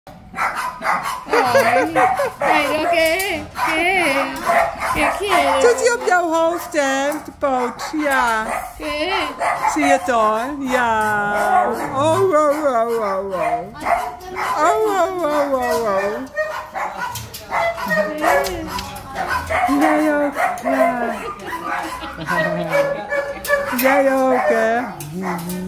Kijk, oké. Kijk hier. Doet hij op jouw hoofd, hè? Op de poot. Ja. Zie je het hoor? Ja. Oh, oh, oh, oh, oh. Oh, oh, oh, oh, oh. Jij ook, ja. Jij ook, hè?